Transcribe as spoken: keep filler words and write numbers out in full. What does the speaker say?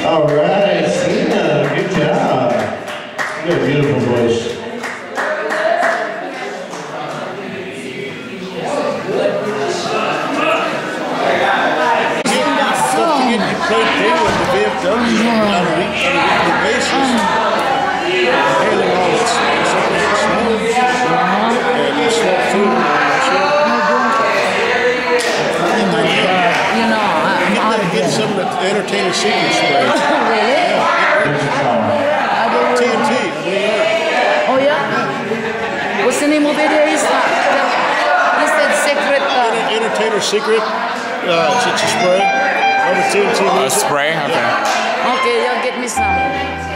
All right, Cena, good job. You got a beautiful voice. Played through with the V F W on a week on a weekly basis. Hailing all its snow and the slow food and all that shit. You know, I'm You out gotta of get here. some of the Entertainer Secret spray. Really? Yeah. T N T, New York. Oh yeah? What's the name of it? Is that? He said secret. Uh, Entertainer Secret. Uh, it's, it's a spray. Over T N T. A spray? Okay. okay, y'all get me some.